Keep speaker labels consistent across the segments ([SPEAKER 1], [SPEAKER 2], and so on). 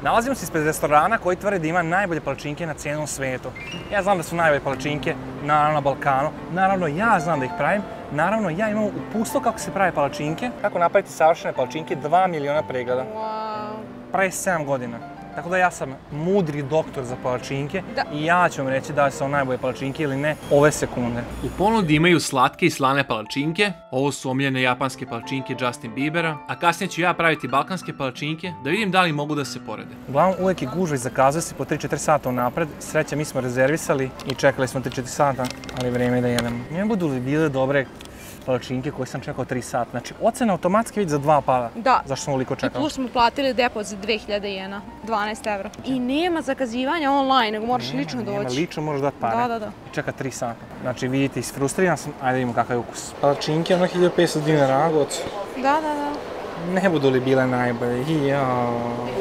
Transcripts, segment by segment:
[SPEAKER 1] Nalazimo se ispred restorana koji tvrdi da ima najbolje palačinke na cijelom svijetu. Ja znam da su najbolje palačinke, naravno na Balkanu, naravno ja znam da ih pravim, naravno ja imam uputstvo kako se prave palačinke. Kako napraviti savršene palačinke, 2 miliona pregleda. Pre 7 godina. Tako da ja sam mudri doktor za palačinke i ja ću vam reći da li su najbolje palačinke ili ne ove sekunde.
[SPEAKER 2] U ponudi imaju slatke i slane palačinke, ovo su omiljene japanske palačinke Justin Biebera, a kasnije ću ja praviti balkanske palačinke da vidim da li mogu da se porede.
[SPEAKER 1] Uglavnom uvijek je gužva i zakazuje se po 3-4 sata unapred. Sreća, mi smo rezervisali i čekali smo 3-4 sata, ali vrijeme je da jedemo. Ne budu li bile dobre palačinke koje sam čekao 3 sata. Znači, ocena automatski vidi za 2 pada.
[SPEAKER 3] Da.
[SPEAKER 1] Zašto smo ovoliko čekali?
[SPEAKER 3] I plus smo platili depozit 2000 jena, 12 evra. I nema zakazivanja online, nego moraš lično doći.
[SPEAKER 1] Nema, lično moraš dati pare.
[SPEAKER 3] Da.
[SPEAKER 1] Čeka 3 sata. Znači, vidite, isfrustriran sam, ajde vidimo kakav je ukus. Palačinke, ono 1500 dinara, goc.
[SPEAKER 3] Da.
[SPEAKER 1] Ne budu li bile najbolje? Jao.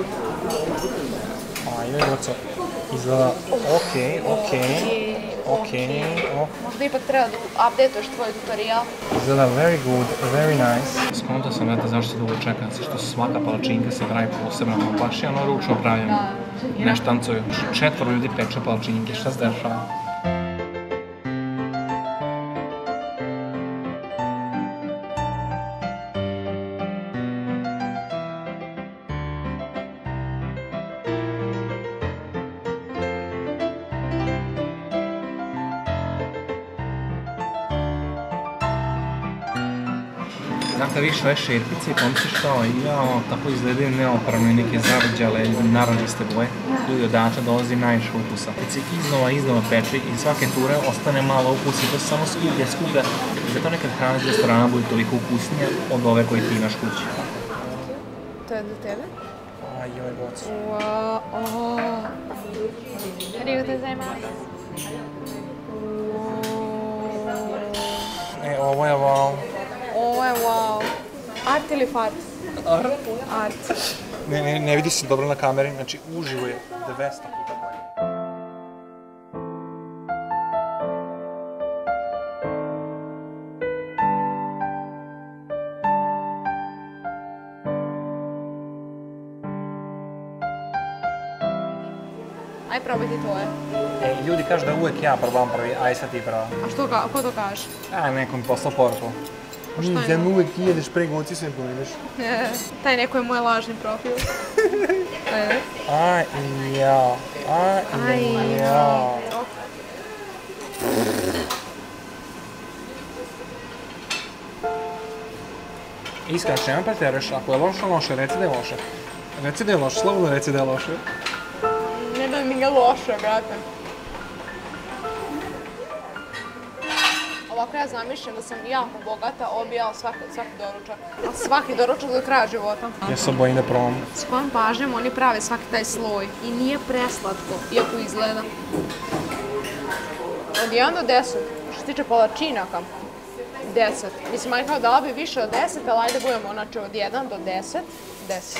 [SPEAKER 1] Ajde, goco. Izgleda, okej.
[SPEAKER 3] Možda ipak treba da updateš tvoj tutorial.
[SPEAKER 1] Izgleda very good, very nice. Skonto sam da zašto se dugo čeka, što svaka palačinka se pravi posebno, baš je ono ručno pravljeno. Ne štancuju. 4 ljudi peče palačinke, šta se dešava? Znate više ove šerpice i pomisliš kao, jao, tako izgledaju neopravno i neke zarđale, naranđaste boje. Ljudi, odatle dolazi najviše ukusa. Kad se iznova peče i svake ture ostane malo ukusa i to se samo skuplja. Zato nekad hrana iz restorana bude toliko ukusnija od ove koje ti imaš kući.
[SPEAKER 3] To je za tebe?
[SPEAKER 1] Joj, goc.
[SPEAKER 3] Arigatou gozaimasu.
[SPEAKER 1] Ovo je wow.
[SPEAKER 3] Ovo je wow. Art ili fart? Art.
[SPEAKER 1] Ne vidi se dobro na kameri, znači uživo je 200 puta bolje.
[SPEAKER 3] Aj probaj ti tvoje.
[SPEAKER 1] Ljudi kažu da uvijek ja probam prvi, aj sad ti prava.
[SPEAKER 3] A ko to kaže?
[SPEAKER 1] Neko mi poslao poruku. Zemno uvijek ti jedeš preko noći sve pojedeš.
[SPEAKER 3] Taj neko je moj lažni profil.
[SPEAKER 1] Aj jao. Iskreno, što nema pretjeraš, ako je loše, reci da je loše. Reci da je loše, slobodno reci da je loše.
[SPEAKER 3] Ne da mi ga loše, brate. Ovako ja zamišljam da sam jako bogata, obijala svaki doručak. Svaki doručak do kraja života.
[SPEAKER 1] Ja se bojim da probam.
[SPEAKER 3] S kojom pažnjom oni prave svaki taj sloj. I nije preslatko, iako izgleda. Od 1 do 10, što se tiče palačinaka, 10. Mislim, aj kao dala bi više od 10, ali ajde budemo, znači od 1 do 10, 10.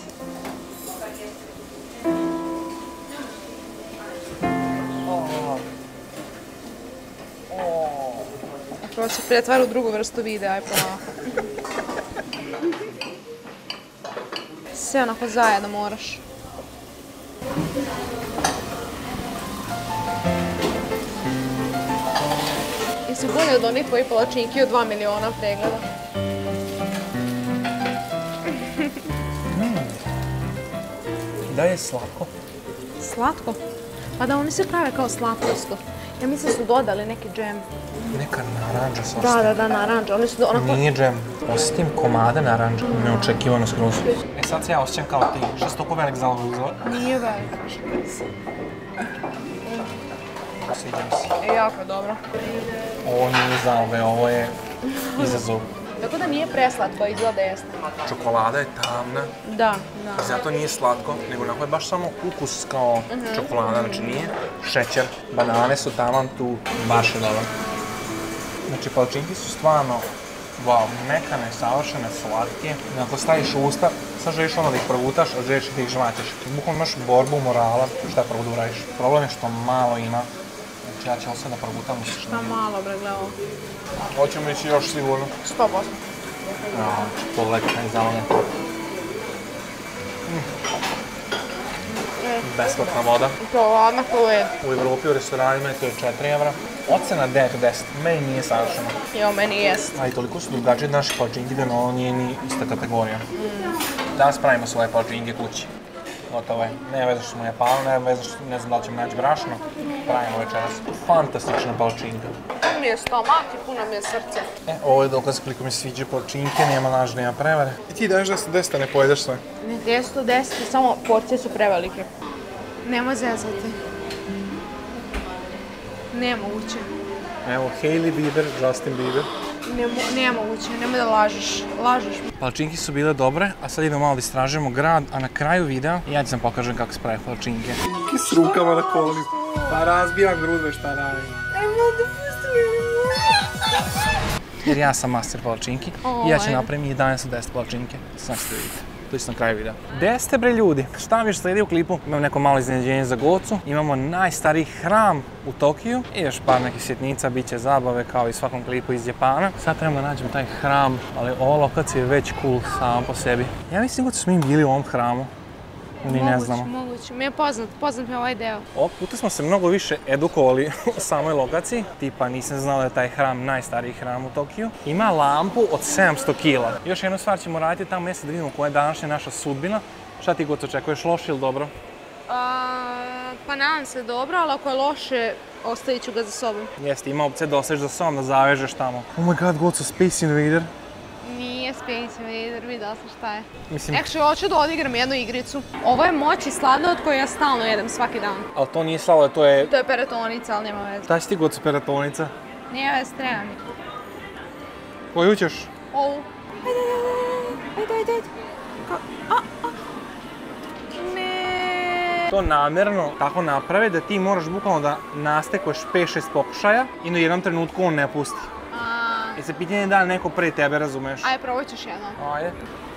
[SPEAKER 3] Prvo se pretvara u drugu vrstu videa, aj polako. Sve onako zajedno moraš. Jesi bolje od onih tvojih palačinki od 2 miliona pregleda?
[SPEAKER 1] Da je slatko.
[SPEAKER 3] Slatko? Pa da, oni se prave kao slatkosto. Ja mislim da su dodali neki džem.
[SPEAKER 1] Neka naranđa s ostim.
[SPEAKER 3] Da, naranđa. Oni su onako...
[SPEAKER 1] Nije džem. Ostim komade naranđa. Neočekivano skroz. Sad se ja osjećam kao ti. Što si toliko velik za ovo uzor?
[SPEAKER 3] Nije velik.
[SPEAKER 1] Sviđa mi se.
[SPEAKER 3] Jako dobro.
[SPEAKER 1] Ovo nije zalove, ovo je izazov.
[SPEAKER 3] Tako da nije preslatko, izgleda jeste.
[SPEAKER 1] Čokolada je tamna.
[SPEAKER 3] Da.
[SPEAKER 1] I zato nije slatko, nego onako je baš samo ukus kao čokolada. Znači nije šećer, banane su taman tu, baš je dobro. Znači palačinke su stvarno, wow, mekane, savršene, slatke. Ako staviš u usta, sad želiš ono da ih progutaš, a želiš da ih žvaćeš. Bukvalno imaš borbu morala, šta prvo da uradiš. Problem je što malo ima. Znači ja ću ovo sad da progutam u suštini.
[SPEAKER 3] Šta malo, bre, gledao.
[SPEAKER 1] Hoćemo ići još sigurno.
[SPEAKER 3] 100%.
[SPEAKER 1] Pogledaj, kaj zavolje. Besplatna voda.
[SPEAKER 3] To odmah to je.
[SPEAKER 1] U Evropi u restoranima to je 4 evra. Ocena 9 od 10. Meni nije savršeno.
[SPEAKER 3] Jo, meni jest.
[SPEAKER 1] A i toliko su drugačije od naših palačinki da ovo nije ni ista kategorija. Danas pravimo svoje palačinke kući. Gotovo je. Nema veze što smo u Japanu, nema veze što ne znam da li ćemo naći brašno. Pravimo večeras. Fantastična palačinka.
[SPEAKER 3] Pun mi je stomak i puno mi je srce.
[SPEAKER 1] Ovo je dokaz koliko mi se sviđa palačinke, nema laži, nema prevare. I ti daješ 10 ne pojedeš sve.
[SPEAKER 3] Ne, 10, samo porcije su prevelike. Nema zezati. Nemoguće.
[SPEAKER 1] Evo, Hailey Bieber, Justin Bieber.
[SPEAKER 3] Nemoguće, nemoj da lažeš. Lažeš mi.
[SPEAKER 1] Palačinke su bile dobre, a sad idemo malo da istražujemo grad, a na kraju videa ja ću vam pokažem kako se pravi palačinke. Ki s rukama na kolima. Pa razbijam grudve šta radim. Jer ja sam master palačinki i ja ću napravim 11 od 10 palačinke. Sad ćete vidjeti. To ću na kraju videa. Gde ste bre ljudi? Šta vam još slijedi u klipu? Imamo neko malo iznenađenje za Gocu. Imamo najstariji hram u Tokiju. I još par nekih sitnica, bit će zabave kao i svakom klipu iz Japana. Sad trebamo da nađemo taj hram, ali ova lokacija je već cool sama po sebi. Ja mislim da smo mi bili u ovom hramu. Mi ne znamo.
[SPEAKER 3] Moguće. Mi je poznat mi ovaj deo.
[SPEAKER 1] Ovog puta smo se mnogo više edukovali u samoj lokaciji. Tipa nisam znala da je taj hram najstariji hram u Tokiju. Ima lampu od 700 kila. Još jednu stvar ćemo raditi tamo mjesto da vidimo koja je današnja naša sudbina. Šta ti god očekuješ, loše ili dobro?
[SPEAKER 3] Pa nadam se dobro, ali ako je loše, ostavit ću ga za sobom.
[SPEAKER 1] Jeste, ima opcija da ostaviš za sobom, da zavežeš tamo. Oh my god, Goco, Space Invader.
[SPEAKER 3] Nije Space Invader, vidio sam šta je.
[SPEAKER 1] Mislim...
[SPEAKER 3] Actually, hoću da odigram jednu igricu. Ovo je moći sladoled koju ja stalno jedem svaki dan.
[SPEAKER 1] Ali to nije sladoled, to je...
[SPEAKER 3] To je peratonica, ali nema veze.
[SPEAKER 1] Šta će ti Goco peratonica?
[SPEAKER 3] Nije veze, treba mi.
[SPEAKER 1] Koju ćeš?
[SPEAKER 3] Ovu. Ajde. Ne.
[SPEAKER 1] To namjerno tako naprave da ti moraš bukvalno da nastekuješ 5-6 pokušaja i na jednom trenutku on ne pusti. I se pitanje je da li neko pre tebe, razumeš?
[SPEAKER 3] Ajde, probat ćeš jedno.
[SPEAKER 1] Ajde.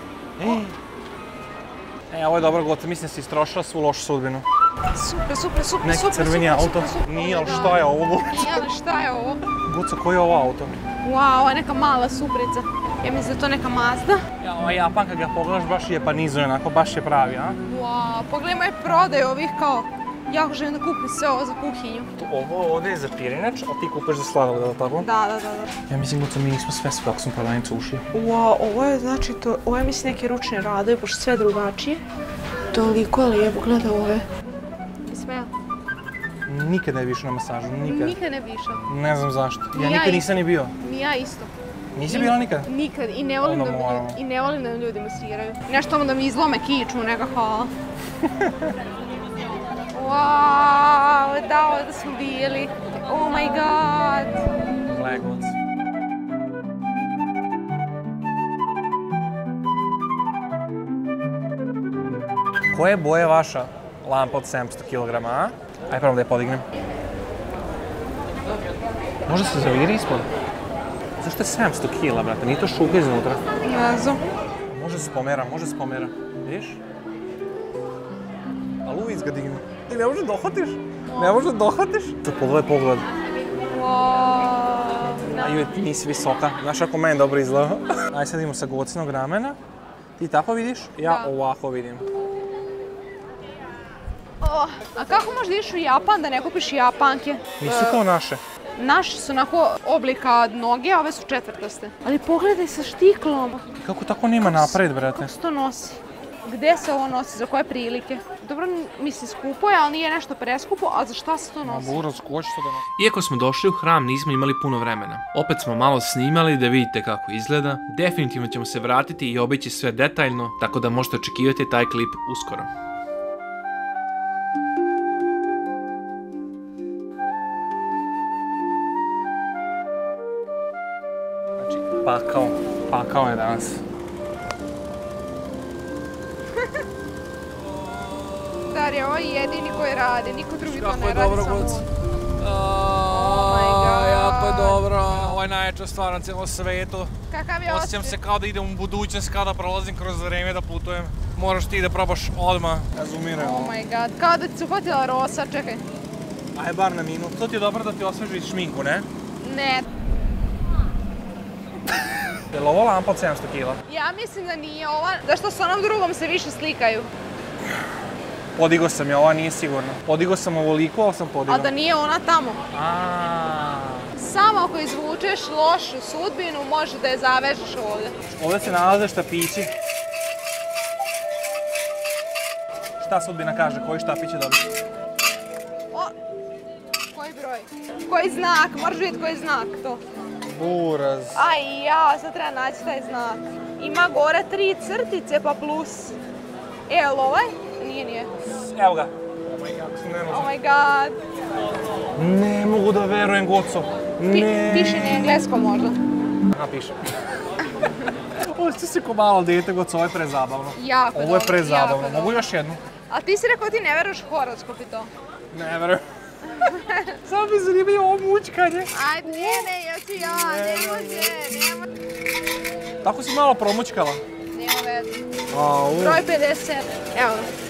[SPEAKER 1] Ovo je dobro, Goca, mislim da si istrošila svu lošu sudbinu.
[SPEAKER 3] Super.
[SPEAKER 1] Neki crveni auto. Nije, ali šta je ovo?
[SPEAKER 3] Nije, ali šta je ovo?
[SPEAKER 1] Goca, koji je ovo auto?
[SPEAKER 3] Wow, ovo je neka mala suprica. Ja mislim da je to neka Mazda.
[SPEAKER 1] Ja, ova Japan, kad ga pogledaš, baš je japanizuje, onako, baš je pravi, a?
[SPEAKER 3] Wow, pogledaj moje prodaje ovih kao... Jako želim da kupim sve ovo za kuhinju.
[SPEAKER 1] Ovo ovdje je za pirinač, a ti kupaš za sladoled, je li tako?
[SPEAKER 3] Da.
[SPEAKER 1] Ja mislim, Goca, mi nismo sve kako smo prodavnicu ušli.
[SPEAKER 3] Wow, ovo je znači to, ovo je mislim neke ručne radovi, pošto sve drugačije. Toliko je lijepo, gledaj ove. Smeo.
[SPEAKER 1] Nikad ne bi išao na masažu, nikad.
[SPEAKER 3] Nikad ne bi išao.
[SPEAKER 1] Ne znam zašto. Ja nikad nisam ni bio.
[SPEAKER 3] Ni ja isto.
[SPEAKER 1] Nisi bila nikad?
[SPEAKER 3] Nikad i ne volim da ljudi masiraju. Nešto da mi izlome kičmu, neka hvala. Wow, da, ovdje smo bili. Oh my god.
[SPEAKER 1] Glegoc. Koje boje je vaša lampa od 700 kg, a? Ajde prvo da je podignem. Može se zaviri ispod? Zašto je 700 kg, brate? Nije to šuka iznutra?
[SPEAKER 3] Ne znam.
[SPEAKER 1] Može se pomera. Vidiš? A Luis ga digne. Ti ne može dohvatiš? Ne može dohvatiš? To pogledaj pogled.
[SPEAKER 3] Wow.
[SPEAKER 1] A joj, ti nisi visoka. Znaš ako meni dobro izgleda. Ajde sad idemo sa Gocinog ramena. Ti tako vidiš? Ja ovako vidim.
[SPEAKER 3] A kako možeš da ideš u Japan da ne kupiš Japanke?
[SPEAKER 1] Nisu kao naše.
[SPEAKER 3] Naše su onako oblika noge, a ove su četvrtaste. Ali pogledaj sa štiklom.
[SPEAKER 1] Kako tako nema napred, brate?
[SPEAKER 3] Kako se to nosi? Gde se ovo nosi? Za koje prilike? Dobro, mislim, skupo je, ali nije nešto preskupo, a za šta se to nosi?
[SPEAKER 2] Iako smo došli u hram, nismo imali puno vremena. Opet smo malo snimali da vidite kako izgleda. Definitivno ćemo se vratiti i obići sve detaljno, tako da možete očekivati taj klip uskoro.
[SPEAKER 1] Pakao je danas.
[SPEAKER 3] Darija, ovo je jedini koji radi, niko drugi to ne radi, samo on.
[SPEAKER 1] Jako je dobro, ovo je najjača stvar na cijelom svijetu.
[SPEAKER 3] Kakav je osjećaj?
[SPEAKER 1] Osjećam se kao da idem u budućnost, kao da prolazim kroz vreme da putujem. Moraš ti da probaš odmah, razumiram.
[SPEAKER 3] Oh my god, kao da ti se uhvatila rosa, čekaj.
[SPEAKER 1] Aj bar na minut, to ti je dobro da ti osvežiš šminku, ne?
[SPEAKER 3] Ne.
[SPEAKER 1] Je li ovo lampa od 700 kila?
[SPEAKER 3] Ja mislim da nije ova, zašto s onom drugom se više slikaju.
[SPEAKER 1] Podigo sam je, ova nije sigurno. Podigo sam ovoliko, ali sam podigao.
[SPEAKER 3] A da nije ona tamo. Samo ako izvučeš lošu sudbinu, može da je zavežeš ovdje.
[SPEAKER 1] Ovdje se nalaze štapići. Šta sudbina kaže, koji štapić će dobiti?
[SPEAKER 3] Koji broj? Koji znak? Moraš vidjeti koji znak to.
[SPEAKER 1] Buraz.
[SPEAKER 3] Aj ja, sad treba naći taj znak. Ima gore 3 crtice pa plus. Jel ovaj? Nije.
[SPEAKER 1] Evo ga.
[SPEAKER 3] Oh my god.
[SPEAKER 1] Ne mogu da verujem, Goco.
[SPEAKER 3] Piše na engleskom možda.
[SPEAKER 1] Aha, piše. Osjeća se ko malo dete, Goco, ovo je prezabavno.
[SPEAKER 3] Jako dobro.
[SPEAKER 1] Ovo je prezabavno. Mogu još jednu?
[SPEAKER 3] A ti si rekao ti ne veruješ u horoskop i to.
[SPEAKER 1] Ne verujem. Samo mi zanimaju ovo mučkanje.
[SPEAKER 3] Ajde, ne, ja ću ja, ne može.
[SPEAKER 1] Tako si malo promučkala.
[SPEAKER 3] Nema veze. Broj 50, evo.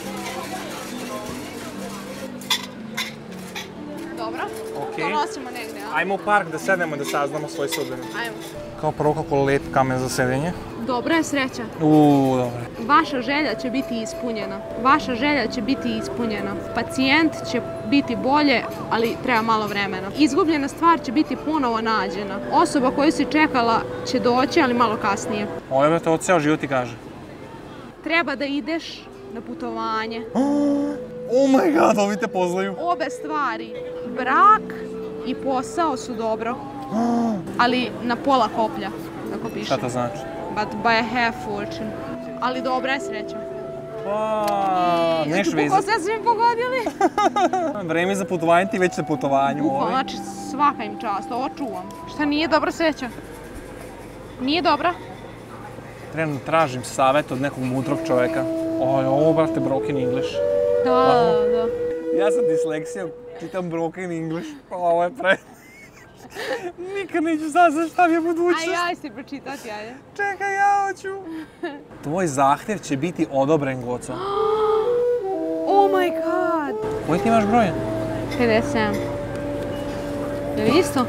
[SPEAKER 3] Dobro, to nosimo negdje, a?
[SPEAKER 1] Ajmo u park da sednemo da saznamo svoj sudbinu.
[SPEAKER 3] Ajmo.
[SPEAKER 1] Kao prvo kako lep kamen za sedenje.
[SPEAKER 3] Dobra je sreća.
[SPEAKER 1] Dobro.
[SPEAKER 3] Vaša želja će biti ispunjena. Vaša želja će biti ispunjena. Pacijent će biti bolje, ali treba malo vremena. Izgubljena stvar će biti ponovo nađena. Osoba koju si čekala će doći, ali malo kasnije.
[SPEAKER 1] Ovo je to ceo život ti kaže.
[SPEAKER 3] Treba da ideš na putovanje.
[SPEAKER 1] Oh my god, ovi te poznaju.
[SPEAKER 3] Obe stvari, brak i posao su dobro, ali na pola koplja, tako piše.
[SPEAKER 1] Šta to znači?
[SPEAKER 3] But by a half fortune. Ali dobra je sreća.
[SPEAKER 1] Pa, neš vezati.
[SPEAKER 3] Kako sve mi pogodili?
[SPEAKER 1] Vreme za putovanje, ti već na putovanju.
[SPEAKER 3] Bukvalno, znači svaka im čast, ovo čuvam. Šta nije dobra sreća? Nije dobra?
[SPEAKER 1] Trenutno tražim savjet od nekog mudrog čovjeka. Ovo, brate, broken English.
[SPEAKER 3] Da.
[SPEAKER 1] Ja sam disleksija, čitam broken English. Ovo je pre... Nikad neću saznat šta mi je budućnost.
[SPEAKER 3] Aj, ja si pročitati, ajde.
[SPEAKER 1] Čekaj, ja hoću. Tvoj zahtjev će biti odobren, Goco.
[SPEAKER 3] Oh my god.
[SPEAKER 1] Koji ti imaš broj?
[SPEAKER 3] 57. Je li isto?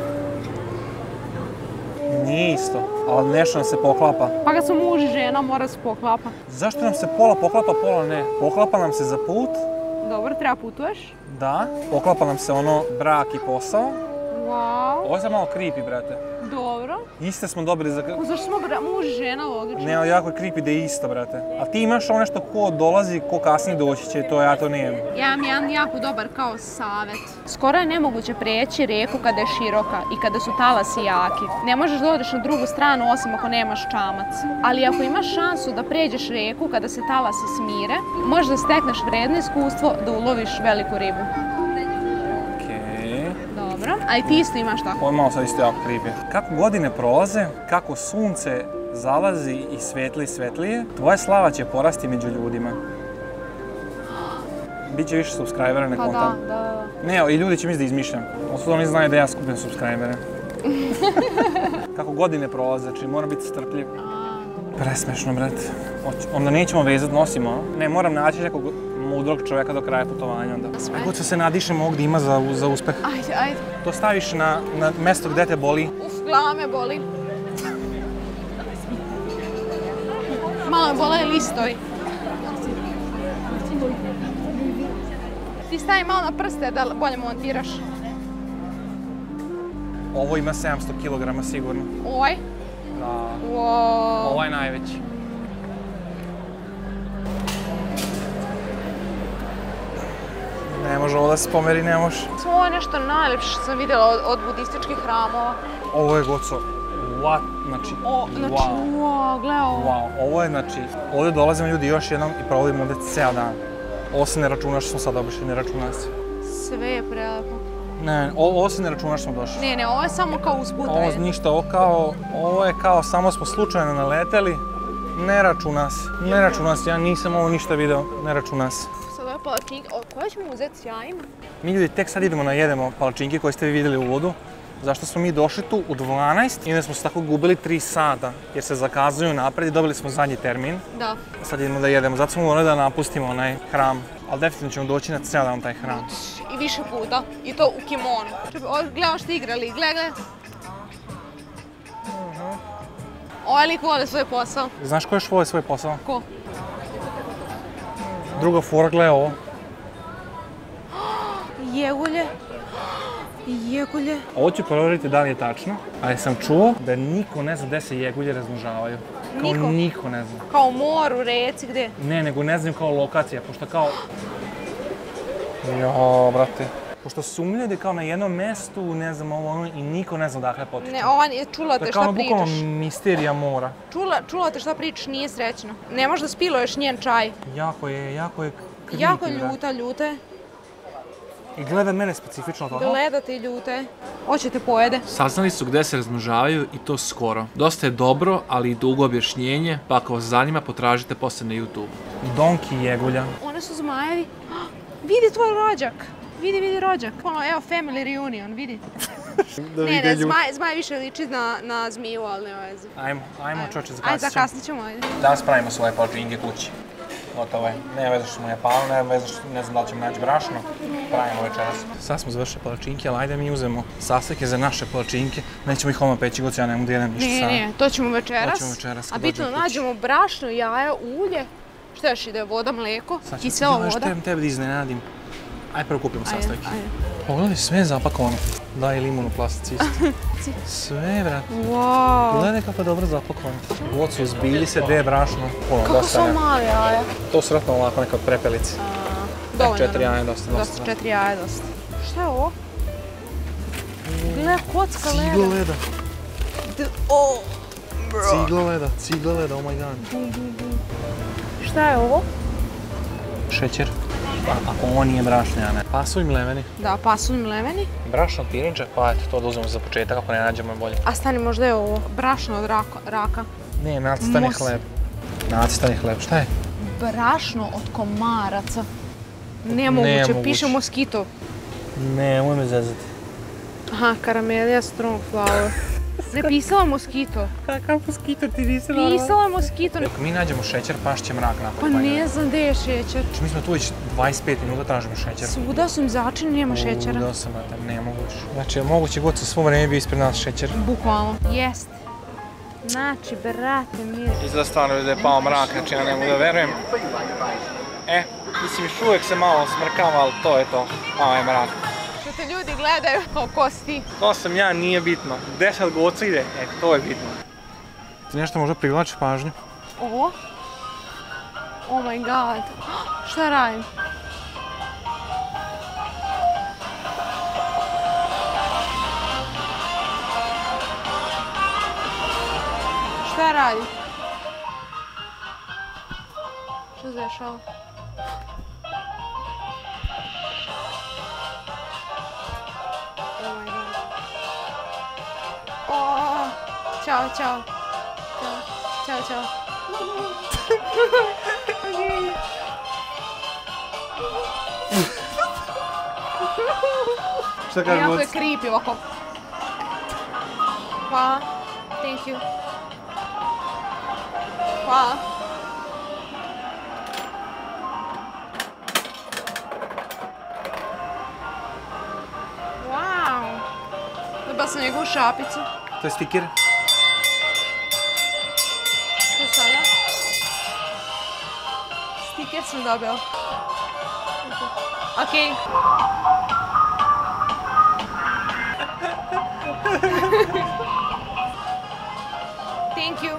[SPEAKER 1] Nije isto, ali nešto nam se poklapa.
[SPEAKER 3] Pa kad su muž i žena, mora se poklapa.
[SPEAKER 1] Zašto nam se pola poklapa, pola ne? Poklapa nam se za put.
[SPEAKER 3] Dobro, treba putuješ?
[SPEAKER 1] Da. Poklapa nam se ono brak i posao.
[SPEAKER 3] Wow.
[SPEAKER 1] Ovo je sad malo creepy, brate.
[SPEAKER 3] Dobro.
[SPEAKER 1] Iste smo dobili za...
[SPEAKER 3] Zašto smo muž i žena, logično?
[SPEAKER 1] Ne, ali jako je creepy da je isto, brate. A ti imaš ono nešto ko dolazi, ko kasnije doći će, to ja to nemam.
[SPEAKER 3] Ja imam jedan jako dobar kao savjet. Skoro je nemoguće prijeći rijeku kada je široka i kada su talasi jaki. Ne možeš da odeš na drugu stranu osim ako nemaš čamac. Ali ako imaš šansu da pređeš rijeku kada se talasi smire, možeš da stekneš vredno iskustvo da uloviš veliku ribu. Dobro, a i ti isto imaš tako?
[SPEAKER 1] Ovo je malo sad isto jako creepy. Kako godine prolaze, kako sunce zalazi i svetli svetlije, tvoja slava će porasti među ljudima. Biće više subscribera nek on tamo.
[SPEAKER 3] Pa da.
[SPEAKER 1] Ne, i ljudi će misli da izmišljam. Odsud oni znaju da ja skupim subscribere. Kako godine prolaze, znači moram biti strpljiv. Presmešno, brate. Onda nećemo vezat, nosimo, a? Ne, moram naći nekog mudrog čovjeka do kraja putovanja onda. Kako se nadišem ovog dima za uspeh.
[SPEAKER 3] Ajde.
[SPEAKER 1] To staviš na mjesto gdje te boli.
[SPEAKER 3] Glava me boli. Malo me bole listovi. Ti stavi malo na prste da bolje montiraš.
[SPEAKER 1] Ovo ima 700 kg sigurno.
[SPEAKER 3] Ovaj?
[SPEAKER 1] Da.
[SPEAKER 3] Wow.
[SPEAKER 1] Ovo je najveći. Ne može ovo da se pomeri, ne može.
[SPEAKER 3] Ovo je nešto najljepše što sam vidjela od budističkih hramova.
[SPEAKER 1] Ovo je, Goco, what? Znači,
[SPEAKER 3] wow, gledaj ovo.
[SPEAKER 1] Wow, ovo je, znači, ovdje dolazimo ljudi još jednom i provodimo ovdje ceo dan. Ovo se ne računa što smo sad obišli, ne računa se.
[SPEAKER 3] Sve je prelepo.
[SPEAKER 1] Ne, ovo se ne računa što smo došli.
[SPEAKER 3] Ne, ovo je samo kao usput.
[SPEAKER 1] Ovo ništa, ovo je kao samo smo slučajno naleteli. Ne računa se, ja nisam ovo ništa video, ne računa se.
[SPEAKER 3] Sad ove palačinke, koje ćemo uzeti s jajima?
[SPEAKER 1] Mi ljudi tek sad idemo jedemo palačinke koje ste vi vidjeli u uvodu. Zašto smo mi došli tu u 12 i onda smo se tako gubili 3 sata jer se zakazuju napred i dobili smo zadnji termin.
[SPEAKER 3] Da.
[SPEAKER 1] Sad idemo da jedemo, zato smo morali da napustimo onaj hram. Ali definitivno ćemo doći na cijel dan taj hram.
[SPEAKER 3] I više puta, i to u kimonu. Gledamo što igrali, gledaj. Ovaj lik voli svoj posao.
[SPEAKER 1] Znaš ko još voli svoj posao?
[SPEAKER 3] Ko?
[SPEAKER 1] Druga fora, gledaj ovo.
[SPEAKER 3] Jegulje. Jegulje.
[SPEAKER 1] Ovo ću provjeriti da li je tačno, ali sam čuo da niko ne zna gde se jegulje razmnožavaju. Kao niko ne zna.
[SPEAKER 3] Kao u moru, reci, gde?
[SPEAKER 1] Ne, nego ne znam kao lokacija, pošto kao... Jo, brate. Pošto sumnjaju da je kao na jednom mestu, ne znam ovo ono, i niko ne zna odakle potiče.
[SPEAKER 3] Ne, ova je čula te šta pričaš.
[SPEAKER 1] To je kao bukvalno misterija mora.
[SPEAKER 3] Čula te šta pričaš, nije srećno. Ne možeš da spiluješ njen čaj.
[SPEAKER 1] Jako je creepy,
[SPEAKER 3] Jako ljute.
[SPEAKER 1] I gleda mene specifično to.
[SPEAKER 3] Gleda te ljute. Hoće te pojede.
[SPEAKER 2] Saznali su gde se razmnožavaju i to skoro. Dosta je dobro, ali i dugo objašnjenje, pa ako vas zanima potražite posle na YouTube.
[SPEAKER 1] Donki jegulja.
[SPEAKER 3] One su zmajevi. Vidi tvoj rođak. Vidi rođak. Evo family reunion, vidi. Ne, zmaj više liči na zmiju, ali nema veze.
[SPEAKER 1] Ajmo čoče, zakasnit ćemo.
[SPEAKER 3] Ajde, zakasnit ćemo, ajde.
[SPEAKER 1] Danas pravimo svoje palačinke kući. Gotovo je. Nema veze što smo je pali, nema veze što ne znam da li ćemo naći brašno. Pravimo večeras. Sad smo završili palačinke, ali ajde mi uzemo saseke za naše palačinke. Nećemo ih odmah peći goci, ja ne mogu da jedem ništa sada.
[SPEAKER 3] Ne, to ćemo večeras. A bitno nađemo brašno, jaja, ulje. Šta još ide? Voda, mleko, kisela voda.
[SPEAKER 1] Sad ću tebe da iznenadim. Ajde prvo kupimo sastojke. Pogledaj, sve je zapakovano. Daj limun u plastici isto. Sve, brate.
[SPEAKER 3] Wow.
[SPEAKER 1] Gledaj kako je dobro zapakovano. Gocu, zbilji se, gde je brašno.
[SPEAKER 3] Kako su mali jaja.
[SPEAKER 1] To su vratno ovako neka od prepelice.
[SPEAKER 3] Dovoljno.
[SPEAKER 1] 4 jaja je dosta.
[SPEAKER 3] 4 jaja je dosta. Šta je ovo? Gle, kocka leda.
[SPEAKER 1] Cigla leda. Cigla leda, oh my god.
[SPEAKER 3] Šta je ovo?
[SPEAKER 1] Šećer. Ako ovo nije brašno, ja ne. Pasulj mleveni.
[SPEAKER 3] Da, pasulj mleveni.
[SPEAKER 1] Brašno od pirinča, pa eto, to da uzmemo za početak, ako ne nađemo je bolje.
[SPEAKER 3] A stani, možda je ovo brašno od raka.
[SPEAKER 1] Ne, nacrtani hleb. Nacrtani hleb, šta je?
[SPEAKER 3] Brašno od komaraca. Nemoguće, piše moskito.
[SPEAKER 1] Ne, ovo me zezati.
[SPEAKER 3] Aha, karamelija strong flour. Ne, pisala moskito.
[SPEAKER 1] Kakav moskito ti nisi
[SPEAKER 3] Pisala moskito.
[SPEAKER 1] Ako mi nađemo šećer, pašće mrak napad.
[SPEAKER 3] Pa ne znam gde je šećer.
[SPEAKER 1] Mi smo tu već 25 minuta tražimo šećer.
[SPEAKER 3] Svuda su im začini, nema šećera.
[SPEAKER 1] Svuda sam, nemoguće. Znači, moguće god sa svo vreme bio ispred nas šećer.
[SPEAKER 3] Bukvalno. Jest. Znači, brate, mir.
[SPEAKER 1] Izgleda stvarno da je pao mrak, znači ja ne mogu da verujem. Mislim, još uvijek se malo smrkava, ali to je to. Pao je mrak.
[SPEAKER 3] Što te ljudi gledaju, kao ko si ti?
[SPEAKER 1] Ko sam ja, nije bitno. 10 goca ide, to je bitno. Ti nešto možda privlači pažnju?
[SPEAKER 3] Ovo? Oh my god. Šta radim? Šta radim? Što se dešava? Oh my god. Oh, Ćao.
[SPEAKER 1] Šta kaže
[SPEAKER 3] jako je creepy ovako. Hvala. Thank you. Hvala. Wow. Dobila sam njegovu šapicu.
[SPEAKER 1] To je stiker.
[SPEAKER 3] Što sada? Stiker sam dobila. Okej. Thank you.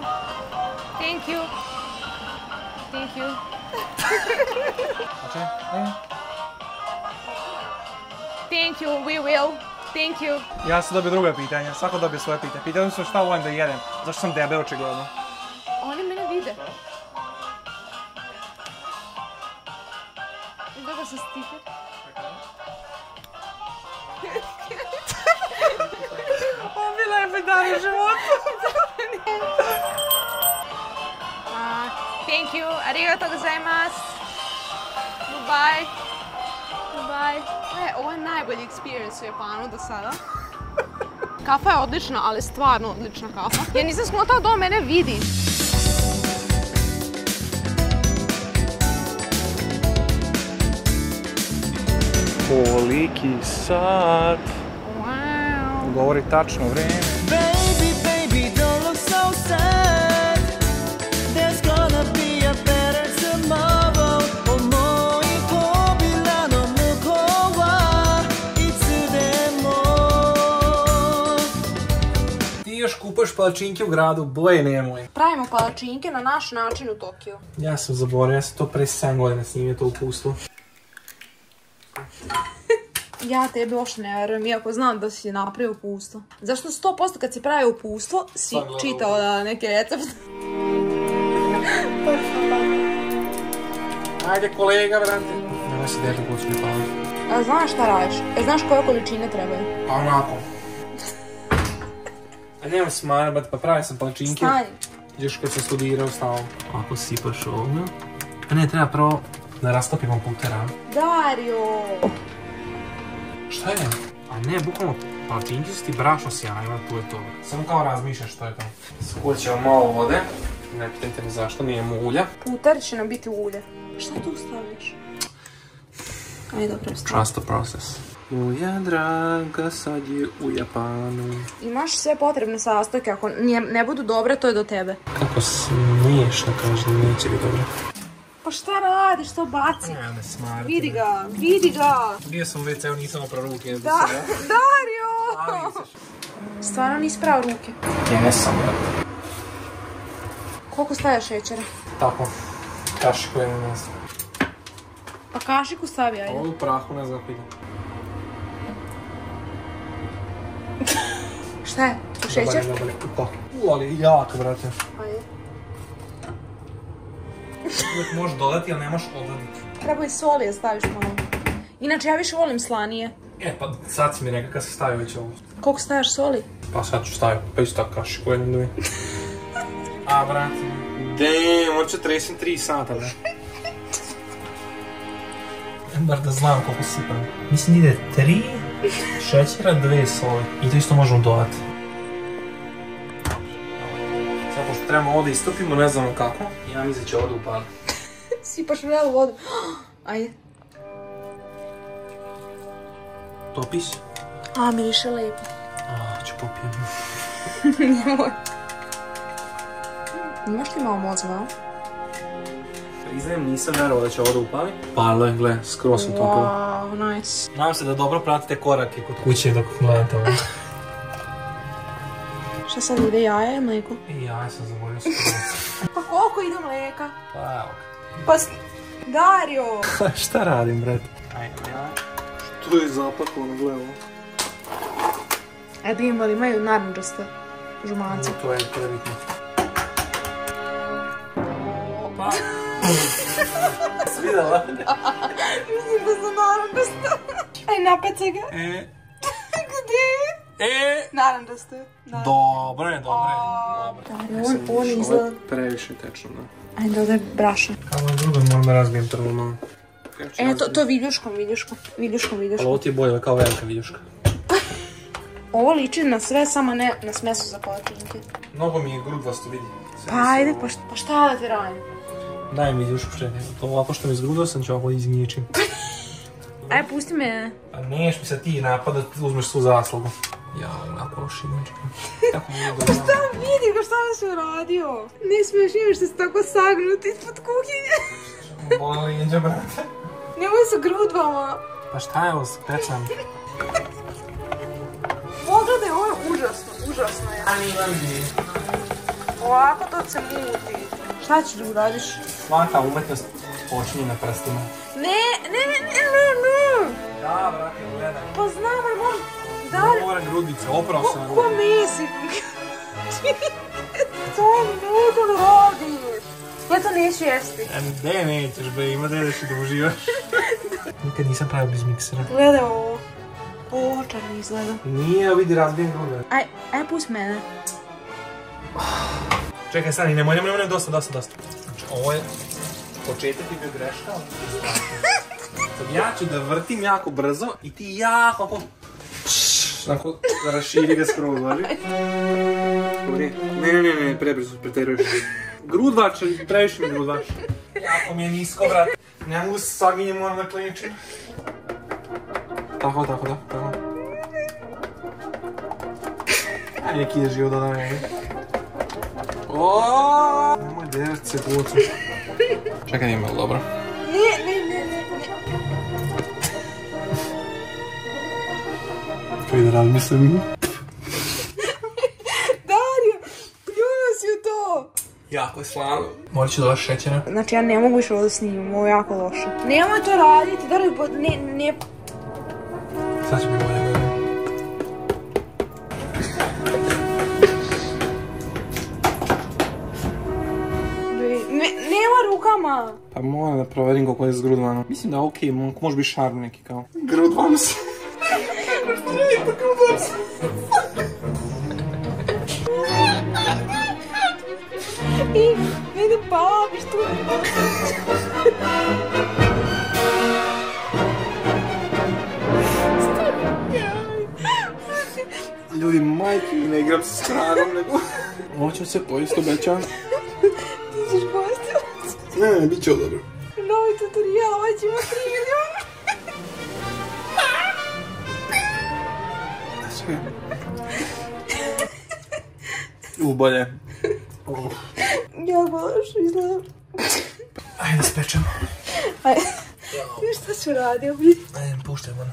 [SPEAKER 3] Thank you, we will. Thank you.
[SPEAKER 1] Ja sam dobio druga pitanja, svako dobio svoje pitanje. Pitali su šta volim da jedem, zašto sam debel očigledno.
[SPEAKER 3] Oni mene vide. Dobila sam stiker.
[SPEAKER 1] Ovo mi je najbolj dan u životu.
[SPEAKER 3] Thank you, arigato gozaimasu. Goodbye. Ovo je najbolji experience u Japanu do sada. Kafa je odlična, ali stvarno odlična kafa. Ja nisam skontrala da on mene vidi.
[SPEAKER 1] Koliki sat.
[SPEAKER 3] Wow.
[SPEAKER 1] Govori tačno vreme.
[SPEAKER 4] Baby, don't look so sad. There's gonna be a better tomorrow. Omoi kobila no mukou wa
[SPEAKER 1] kupaš palačinke u gradu, boje nemoj.
[SPEAKER 3] Pravimo palačinke na naš način u Tokiju.
[SPEAKER 1] Ja sam zaboravio, ja sam to pre 7 godina snimio to uputstvo.
[SPEAKER 3] Ja tebi uopšte ne verujem, iako znam da si napravio uputstvo. Zašto 100% kad si pravio uputstvo, si čitao da neke recepte?
[SPEAKER 1] Ajde kolega, vrante. Nemoj se deti kuću mi pali.
[SPEAKER 3] A znaš šta radiš? Znaš koje količine trebaju?
[SPEAKER 1] Pa onako. A nemoj se marabati, pa pravi sam palačinke.
[SPEAKER 3] Stani.
[SPEAKER 1] Još kad sam studirao stalno. Ako sipaš ovdje. A ne, treba prvo da rastopimo putera.
[SPEAKER 3] Dario!
[SPEAKER 1] Šta je? A ne, bukvalno palačinke su ti brašno sjajno, tu je to. Samo kao razmišljaš što je to. Skuvat ćemo malo vode. Ne pitajte mi zašto, nijemo ulja.
[SPEAKER 3] Puter će nam biti ulje. Šta tu stavljaš? Ajde, dobro stavljam.
[SPEAKER 1] Trust the process. Moja draga, sad je u Japanu.
[SPEAKER 3] Imaš sve potrebne sastojke, ako ne budu dobre, to je do tebe.
[SPEAKER 1] Kako smiješno kaže, neće biti dobro.
[SPEAKER 3] Pa šta radiš, to baci?
[SPEAKER 1] Ja me smarati.
[SPEAKER 3] Vidi ga, vidi ga!
[SPEAKER 1] Bio sam u WC-u, nisam oprao ruke.
[SPEAKER 3] Da, Dario! Stvarno nisi prao ruke.
[SPEAKER 1] Jesam, ja.
[SPEAKER 3] Koliko stavljaš šećera?
[SPEAKER 1] Tako. Kašiku jednu ne znam.
[SPEAKER 3] Pa kašiku stavi, ajde.
[SPEAKER 1] Ovo u prahu ne znam pita.
[SPEAKER 3] Šta je? To šećer?
[SPEAKER 1] Dobar je. Ali jako, brate.
[SPEAKER 3] Ajde.
[SPEAKER 1] Uvijek možeš dodati, ali ne možeš odvaditi.
[SPEAKER 3] Treba i soli da staviš malo. Inače, ja više volim slanije.
[SPEAKER 1] Pa sad si mi rekao kad se stavio već ovo.
[SPEAKER 3] Koliko stavljaš soli?
[SPEAKER 1] Pa sad ću staviti, pa isto tako kašiku jednu dvije. A, brate. Damn, on 43 sata, bre. Bar da znam koliko sipam. Mislim ide 3 šećera, 2 soli. I to isto možemo dodati. Sad pošto trebamo ovdje istopimo, ne znamo kako. Ja mislim da će ovdje upaliti.
[SPEAKER 3] Sipaš vrelu vodu. Ajde.
[SPEAKER 1] Topiš?
[SPEAKER 3] A, miriše lepo.
[SPEAKER 1] A, ću popijem.
[SPEAKER 3] Nemoj. Imaš ti malo mozga, a?
[SPEAKER 1] Priznajem, nisam vjerovao da će ovdje upali. Palo je, gle, skoro sam topilo.
[SPEAKER 3] Wow, nice.
[SPEAKER 1] Nadam se da dobro pratite korake kod kuće dok gledate ovo.
[SPEAKER 3] Šta sad ide, jaja ili mlijeko?
[SPEAKER 1] I ja sam zaboravio skoro.
[SPEAKER 3] Pa koliko ide mlijeka?
[SPEAKER 1] Pa evo
[SPEAKER 3] Pa Dario!
[SPEAKER 1] ga. Šta radim, bret? Ajde, ja. Što je zapakovano, gle ovo?
[SPEAKER 3] Ajde imali, imaju naranđaste žumance.
[SPEAKER 1] To je bitno. Opa! Svidjela?
[SPEAKER 3] Mislim da sam naranđaste. Aj, napecaj ga. Gdje? Naranđaste.
[SPEAKER 1] Dobro je, dobro je.
[SPEAKER 3] Dario, on izgleda.
[SPEAKER 1] Previše tečno, da.
[SPEAKER 3] Ajde, dodaj brašna.
[SPEAKER 1] Kako je drugo, moram da razbijem trlo malo.
[SPEAKER 3] To viljuškom.
[SPEAKER 1] Ali ovo ti je bolje, kao velika viljuška.
[SPEAKER 3] Ovo liči na sve, samo ne na smesu za palačinke.
[SPEAKER 1] Mnogo mi je grudvasto, vidi.
[SPEAKER 3] Pa ajde, pa šta da ti radim?
[SPEAKER 1] Daj mi viljušku, čekaj. To ovako što mi izgrudio sam ću ovako izgnječim.
[SPEAKER 3] Aj, pusti me.
[SPEAKER 1] Pa neš mi se ti napada, uzmeš svu zaslugu. Ja, onako lošinečka. Kako mi je dobro.
[SPEAKER 3] Šta vidi ga, šta si uradio? Ne smiješ imaš da si tako sagnuti ispod kuhinje.
[SPEAKER 1] Boli linđa, brate.
[SPEAKER 3] Nemoj sa grudvama.
[SPEAKER 1] Pa šta je ovo, pecam?
[SPEAKER 3] Pogledaj, ovo je užasno je.
[SPEAKER 1] A nimam bi.
[SPEAKER 3] Ovako to se muti. Šta ćeš da uradiš?
[SPEAKER 1] Svaka umetnost počinje na prstima.
[SPEAKER 3] Ne.
[SPEAKER 1] Da, brate, gledaj.
[SPEAKER 3] Pa znam, ali moram... Dario,
[SPEAKER 1] Moram grudice, opravo se na
[SPEAKER 3] ko
[SPEAKER 1] grudice.
[SPEAKER 3] misli? To ne da radiš. Ja to neću jesti.
[SPEAKER 1] Gde nećeš, bre, ima da jedeš i da uživaš. Nikad nisam pravio bez miksera.
[SPEAKER 3] Gledaj ovo. Očarno izgleda.
[SPEAKER 1] Nije, vidi, razbijem grude.
[SPEAKER 3] Aj, pusti mene.
[SPEAKER 1] Čekaj, stani, nemoj, dosta. Znači, ovo je početak i bio greška, ali sad ja ću da vrtim jako brzo i ti jako ako... Onako, raširi ga skroz, važi. Ne, prebrzo, preteruješ. Grudvač, previše mi grudvač. Jako mi je nisko, brat. Ne mogu se saginje, moram da kliničim. Tako. Ajde, neki je život da ne. Oooo! Nemoj dert se kucu. Čekaj, nije malo dobro.
[SPEAKER 3] Ne.
[SPEAKER 1] Kaj da razmislim?
[SPEAKER 3] Dario,
[SPEAKER 1] slano. Morat ću doći šećera.
[SPEAKER 3] Znači ja ne mogu više ovo da snimam, ovo je jako loše. Nemoj to raditi, Dario, ne...
[SPEAKER 1] Sad će mi bolje.
[SPEAKER 3] Nema rukama!
[SPEAKER 1] Pa moram da proverim koliko je s grudvanom. Mislim da je okej, može biti šarm neki kao. Grudvan se.
[SPEAKER 3] I vidim babiš tu.
[SPEAKER 1] Ljudi, majke mi ne igram s hranom, nego... Ovo ću se pojesti, obećam.
[SPEAKER 3] Ti ćeš pojesti?
[SPEAKER 1] Ne, bit će dobro.
[SPEAKER 3] Novi tutorial, ovaj će ima 3 miliona.
[SPEAKER 1] Bolje.
[SPEAKER 3] Ja baš izgledam.
[SPEAKER 1] Ajde, spečemo.
[SPEAKER 3] Ajde, viš šta ću radio, vidi.
[SPEAKER 1] Ajde, puštaj van.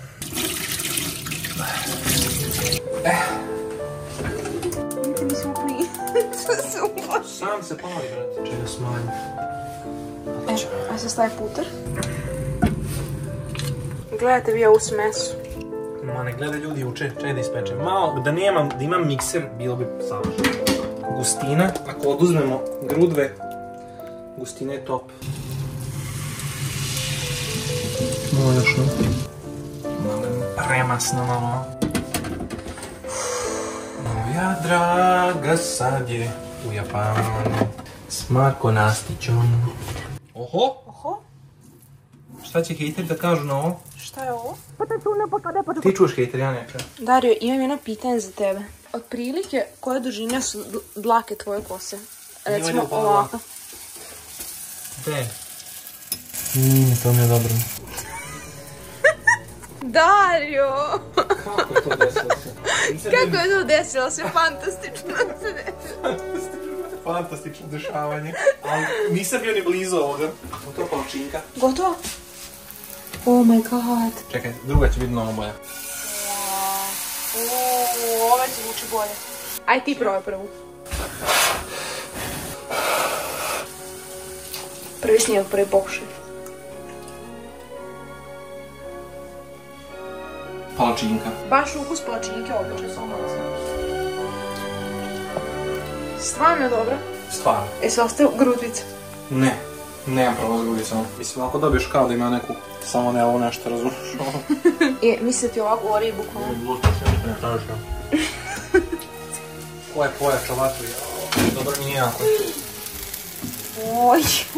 [SPEAKER 3] Vidite, nismo prije. Što se uloši.
[SPEAKER 1] Sam se pali, brate. Čega smanji.
[SPEAKER 3] Ajde se stavi puter. Gledajte vi ovu smesu.
[SPEAKER 1] Ma ne gleda ljudi uče, čekaj da ispečem. Malo, da imam mikser, bilo bi savršeno. Gustina, ako oduzmemo grudve, gustina je top. Malo još malo premasno malo. Moja draga sad je u Japanu s Marko Nastićom. Oho!
[SPEAKER 3] Oho,
[SPEAKER 1] Šta će hejteri da kažu na ovo?
[SPEAKER 3] šta je ovo?
[SPEAKER 1] Ti čuješ hejteri, ja ne čujem.
[SPEAKER 3] Dario, imam jedno pitanje za tebe. Otprilike, koje dužine su dlake tvoje kose? Recimo
[SPEAKER 1] Nije
[SPEAKER 3] ovako.
[SPEAKER 1] Gde? To mi je dobro.
[SPEAKER 3] Dario!
[SPEAKER 1] Kako je to desilo se?
[SPEAKER 3] Kako je to desilo se? Fantastično se desilo.
[SPEAKER 1] Fantastično dešavanje. Ali nisam bio ni blizu ovoga. To je palačinka.
[SPEAKER 3] Gotovo? Oh my god.
[SPEAKER 1] Čekaj, druga će biti mnogo bolja.
[SPEAKER 3] Ove zvuči bolje. Aj ti probaj prvu. Prvi snijeg, prvi pokušaj.
[SPEAKER 1] Palačinka.
[SPEAKER 3] Baš ukus palačinke obično samo da znam. Stvarno je dobro.
[SPEAKER 1] Stvarno.
[SPEAKER 3] Jesi ostao grudvice?
[SPEAKER 1] Ne. Nemam pravo s grudicama. Mislim, ako dobiješ kao da ima neku, samo ne ovo nešto, razumiješ?
[SPEAKER 3] Mislim da ti ovako gori bukvalno.
[SPEAKER 1] Glupo se ništa ne tražio. Ko je pojačao vatru? Dobro mi nije jako.
[SPEAKER 3] Oj.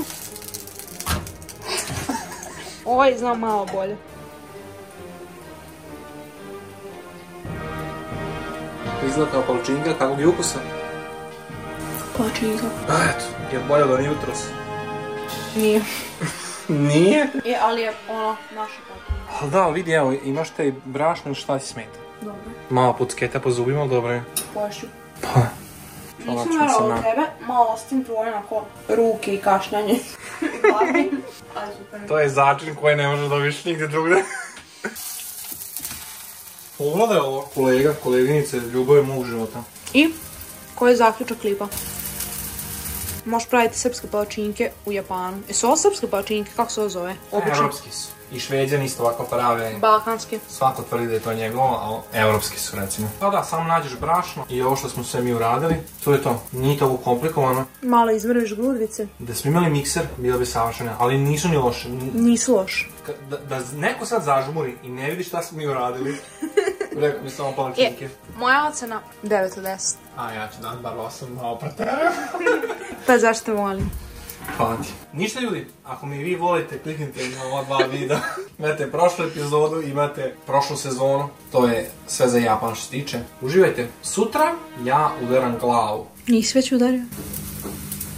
[SPEAKER 3] Oj, znam malo bolje.
[SPEAKER 1] Izgleda kao palačinka, kakvog je ukusa?
[SPEAKER 3] Palačinka.
[SPEAKER 1] Eto, je bolje od onih jutros.
[SPEAKER 3] Nije.
[SPEAKER 1] Nije?
[SPEAKER 3] Ali je ono, naša palačinka.
[SPEAKER 1] Ali da, vidi, evo, imaš te brašno ili šta ti smeta?
[SPEAKER 3] Dobro.
[SPEAKER 1] Malo pucketa po zubima, ali dobro je.
[SPEAKER 3] Poješću.
[SPEAKER 1] Pa.
[SPEAKER 3] Nisam naravno od tebe, malo ostim tvoje onako ruke i kašnjanje. I glavi. Ali super.
[SPEAKER 1] To je začin koji ne možeš dobiti nigdje drugdje. Pogledaj ovo. Koleginice, ljubav je mog života.
[SPEAKER 3] I? Koji je zaključak klipa? Možeš praviti srpske palačinke u Japanu. Jesu ovo srpske palačinke? Kako se ovo zove? Obično.
[SPEAKER 1] Evropski su. I Šveđani isto ovako prave.
[SPEAKER 3] Balkanske.
[SPEAKER 1] Svako tvrdi da je to njegovo, a evropski su recimo. Pa da, samo nađeš brašno i ovo što smo sve mi uradili, to je to. Nije to komplikovano.
[SPEAKER 3] Malo izmrviš grudvice.
[SPEAKER 1] Da smo imali mikser, bilo bi savršeno, ali nisu ni loše.
[SPEAKER 3] Nisu loše.
[SPEAKER 1] Da neko sad zažmuri i ne vidi šta smo mi uradili, rekao mi samo palačinke.
[SPEAKER 3] Moja ocena 9 od 10.
[SPEAKER 1] A ja ću dan bar 8, malo preteram.
[SPEAKER 3] Pa zašto volim?
[SPEAKER 1] Hvala ti. Ništa ljudi, ako mi vi volite, kliknite na ova dva videa. Imate prošlu epizodu, imate prošlu sezonu. To je sve za Japan što se tiče. Uživajte. Sutra ja udaram glavu.
[SPEAKER 3] Nisi već udario?